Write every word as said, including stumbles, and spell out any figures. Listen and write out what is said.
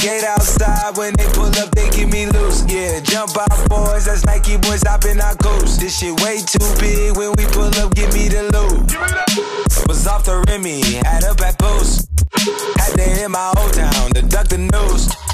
gate outside. When they pull up, they give me loose. Yeah, jump out boys, that's Nike boys hopping our coast. This shit way too big. When we pull up, give me the loot. Was off the Remy, had up at post. Had to hit my old town to duck the news.